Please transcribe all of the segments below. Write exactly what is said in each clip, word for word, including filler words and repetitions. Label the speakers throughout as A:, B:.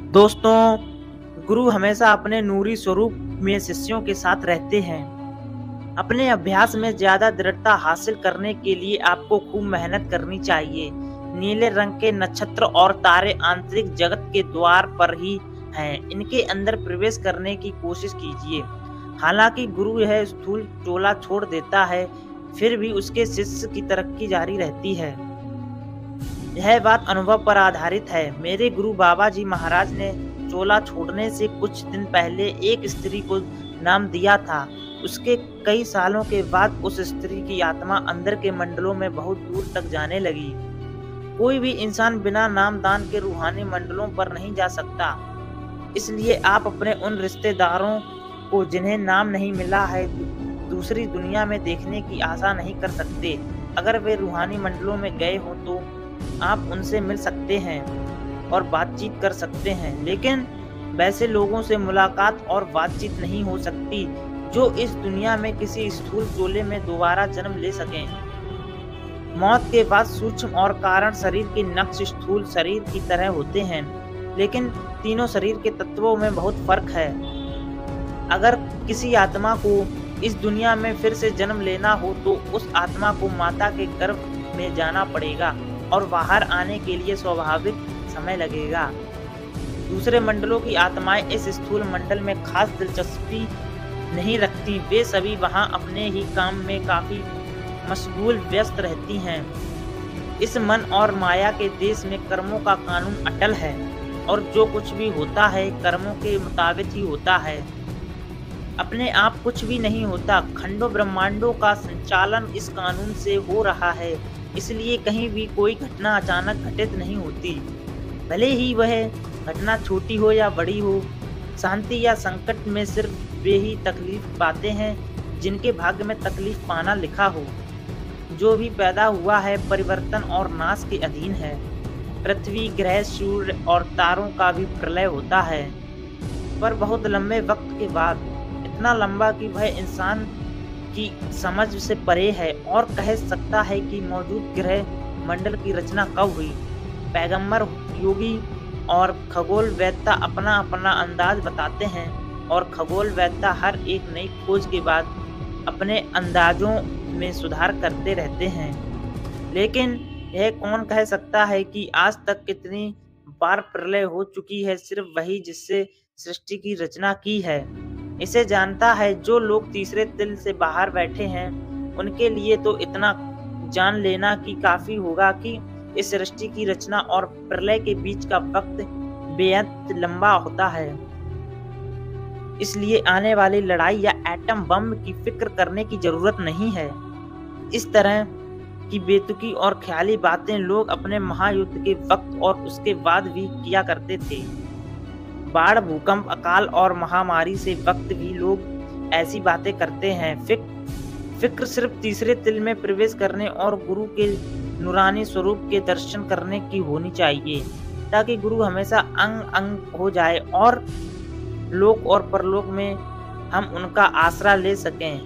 A: दोस्तों, गुरु हमेशा अपने नूरी स्वरूप में शिष्यों के साथ रहते हैं। अपने अभ्यास में ज्यादा दृढ़ता हासिल करने के लिए आपको खूब मेहनत करनी चाहिए। नीले रंग के नक्षत्र और तारे आंतरिक जगत के द्वार पर ही हैं। इनके अंदर प्रवेश करने की कोशिश कीजिए। हालांकि गुरु यह स्थूल टोला छोड़ देता है, फिर भी उसके शिष्य की तरक्की जारी रहती है। यह बात अनुभव पर आधारित है। मेरे गुरु बाबा जी महाराज ने चोला छोड़ने से कुछ दिन पहले एक स्त्री को नाम दिया था। उसके कई सालों के बाद उस स्त्री की आत्मा अंदर के मंडलों में बहुत दूर तक जाने लगी। कोई भी इंसान बिना नाम दान के रूहानी मंडलों पर नहीं जा सकता। इसलिए आप अपने उन रिश्तेदारों को जिन्हें नाम नहीं मिला है दूसरी दुनिया में देखने की आशा नहीं कर सकते। अगर वे रूहानी मंडलों में गए हों तो आप उनसे मिल सकते हैं और बातचीत कर सकते हैं, लेकिन वैसे लोगों से मुलाकात और बातचीत नहीं हो सकती जो इस दुनिया में किसी स्थूल चोले में दोबारा जन्म ले सकें। मौत के बाद सूक्ष्म और कारण शरीर के नक्श स्थूल शरीर की तरह होते हैं, लेकिन तीनों शरीर के तत्वों में बहुत फर्क है। अगर किसी आत्मा को इस दुनिया में फिर से जन्म लेना हो तो उस आत्मा को माता के गर्भ में जाना पड़ेगा और बाहर आने के लिए स्वाभाविक समय लगेगा। दूसरे मंडलों की आत्माएं इस स्थूल मंडल में खास दिलचस्पी नहीं रखती। वे सभी वहां अपने ही काम में काफी मशगूल व्यस्त रहती हैं। इस मन और माया के देश में कर्मों का कानून अटल है और जो कुछ भी होता है कर्मों के मुताबिक ही होता है। अपने आप कुछ भी नहीं होता। खंडों ब्रह्मांडों का संचालन इस कानून से हो रहा है। इसलिए कहीं भी कोई घटना अचानक घटित नहीं होती, भले ही वह घटना छोटी हो या बड़ी हो। शांति या संकट में सिर्फ वे ही तकलीफ पाते हैं जिनके भाग्य में तकलीफ पाना लिखा हो। जो भी पैदा हुआ है परिवर्तन और नाश के अधीन है। पृथ्वी, ग्रह, सूर्य और तारों का भी प्रलय होता है, पर बहुत लंबे वक्त के बाद, इतना लंबा कि वह इंसान की समझ से परे है और कह सकता है कि मौजूद ग्रह मंडल की रचना कब हुई। पैगंबर, योगी और खगोल वेत्ता अपना अपना अंदाज बताते हैं और खगोल वेत्ता हर एक नई खोज के बाद अपने अंदाजों में सुधार करते रहते हैं। लेकिन यह कौन कह सकता है कि आज तक कितनी बार प्रलय हो चुकी है? सिर्फ वही जिससे सृष्टि की रचना की है इसे जानता है। जो लोग तीसरे तिल से बाहर बैठे हैं उनके लिए तो इतना जान लेना कि काफी होगा कि इस सृष्टि की रचना और प्रलय के बीच का वक्त बेअंत लंबा होता है। इसलिए आने वाली लड़ाई या एटम बम की फिक्र करने की जरूरत नहीं है। इस तरह की बेतुकी और ख्याली बातें लोग अपने महायुद्ध के वक्त और उसके बाद भी किया करते थे। बाढ़, भूकंप, अकाल और महामारी से वक्त भी लोग ऐसी बातें करते हैं। फिक, फिक्र सिर्फ तीसरे तिल में प्रवेश करने और गुरु के नूरानी स्वरूप के दर्शन करने की होनी चाहिए, ताकि गुरु हमेशा अंग अंग हो जाए और लोक और परलोक में हम उनका आसरा ले सकें।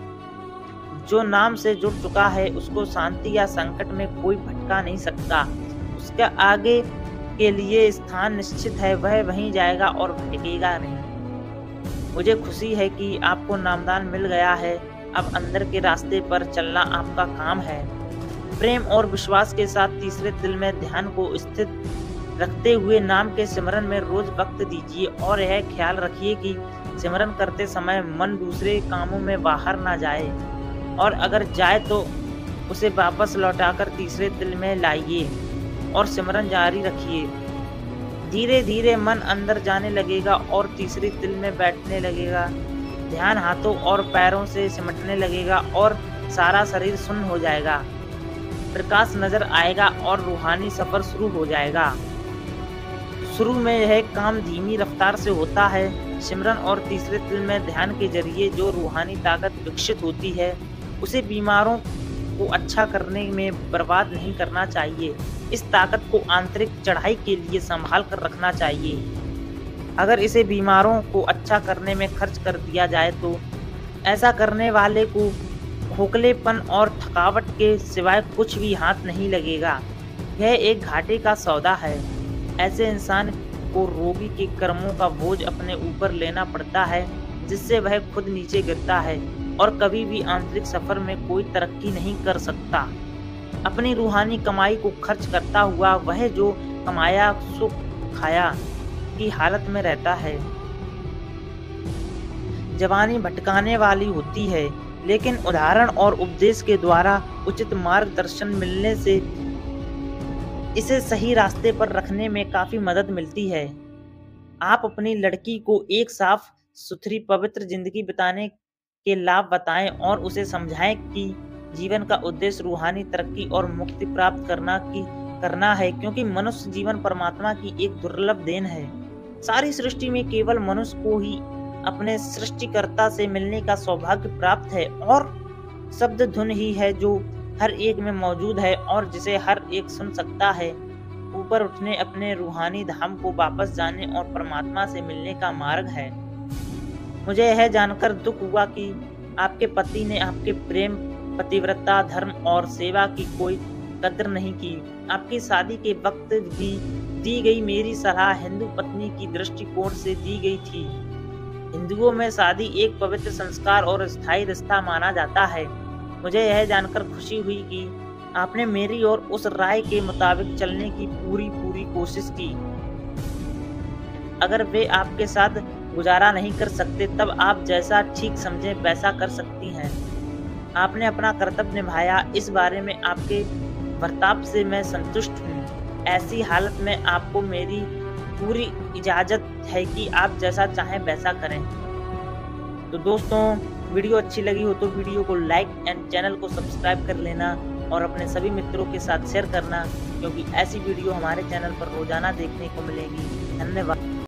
A: जो नाम से जुड़ चुका है उसको शांति या संकट में कोई भटका नहीं सकता। उसके आगे के लिए स्थान निश्चित है, वह वहीं जाएगा और भटकेगा नहीं। मुझे खुशी है कि आपको नामदान मिल गया है। अब अंदर के रास्ते पर चलना आपका काम है। प्रेम और विश्वास के साथ तीसरे तिल में ध्यान को स्थित रखते हुए नाम के सिमरन में रोज वक्त दीजिए और यह ख्याल रखिए कि सिमरन करते समय मन दूसरे कामों में बाहर ना जाए, और अगर जाए तो उसे वापस लौटाकर तीसरे तिल में लाइए और सिमरन जारी रखिए। धीरे धीरे मन अंदर जाने लगेगा और तीसरे तिल में बैठने लगेगा। ध्यान हाथों और पैरों से सिमटने लगेगा और सारा शरीर सुन्न हो जाएगा। प्रकाश नजर आएगा और रूहानी सफर शुरू हो जाएगा। शुरू में यह काम धीमी रफ्तार से होता है। सिमरन और तीसरे तिल में ध्यान के जरिए जो रूहानी ताकत विकसित होती है उसे बीमारों को अच्छा करने में बर्बाद नहीं करना चाहिए। इस ताकत को आंतरिक चढ़ाई के लिए संभाल कर रखना चाहिए। अगर इसे बीमारों को अच्छा करने में खर्च कर दिया जाए तो ऐसा करने वाले को खोखलेपन और थकावट के सिवाय कुछ भी हाथ नहीं लगेगा। यह एक घाटे का सौदा है। ऐसे इंसान को रोगी के कर्मों का बोझ अपने ऊपर लेना पड़ता है, जिससे वह खुद नीचे गिरता है और कभी भी आंतरिक सफर में कोई तरक्की नहीं कर सकता। अपनी रूहानी कमाई को खर्च करता हुआ वह जो कमाया सुख खाया की हालत में रहता है। जवानी भटकाने वाली होती है, लेकिन उदाहरण और उपदेश के द्वारा उचित मार्गदर्शन मिलने से इसे सही रास्ते पर रखने में काफी मदद मिलती है। आप अपनी लड़की को एक साफ सुथरी पवित्र जिंदगी बिताने के लाभ बताएं और उसे समझाएं कि जीवन का उद्देश्य रूहानी तरक्की और मुक्ति प्राप्त करना की करना है, क्योंकि मनुष्य जीवन परमात्मा की एक दुर्लभ देन है। सारी सृष्टि में केवल मनुष्य को ही अपने सृष्टिकर्ता से मिलने का सौभाग्य प्राप्त है और शब्द धुन ही है जो हर एक में मौजूद है और जिसे हर एक सुन सकता है। ऊपर उठने अपने रूहानी धाम को वापस जाने और परमात्मा से मिलने का मार्ग है। मुझे यह जानकर दुख हुआ कि आपके पति ने आपके प्रेम, पतिव्रता, धर्म और सेवा की कोई कदर नहीं की। आपकी शादी के वक्त भी दी गई मेरी सलाह हिंदू पत्नी की दृष्टिकोण से दी गई थी। हिंदुओं में शादी एक पवित्र संस्कार और स्थायी रिश्ता माना जाता है। मुझे यह जानकर खुशी हुई कि आपने मेरी और उस राय के मुताबिक चलने की पूरी पूरी कोशिश की। अगर वे आपके साथ गुजारा नहीं कर सकते, तब आप जैसा ठीक समझें वैसा कर सकती हैं। आपने अपना कर्तव्य निभाया, इस बारे में आपके बर्ताव से मैं संतुष्ट हूँ। ऐसी हालत में आपको मेरी पूरी इजाज़त है कि आप जैसा चाहें वैसा करें। तो दोस्तों, वीडियो अच्छी लगी हो तो वीडियो को लाइक एंड चैनल को सब्सक्राइब कर लेना और अपने सभी मित्रों के साथ शेयर करना, क्योंकि ऐसी वीडियो हमारे चैनल पर रोजाना देखने को मिलेगी। धन्यवाद।